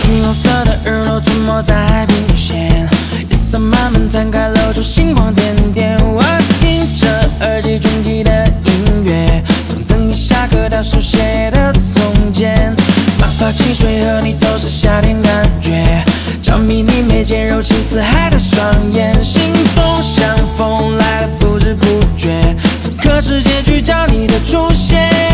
橘红色的日落出没在海平线，夜色慢慢摊开，露出星光点点。我听着耳机中记的音乐，从等你下课到书写的从前，马泡汽水和你都是夏天感觉，着迷你眉间柔情似海的双眼，心动像风来了不知不觉，此刻是结局，找你的出现。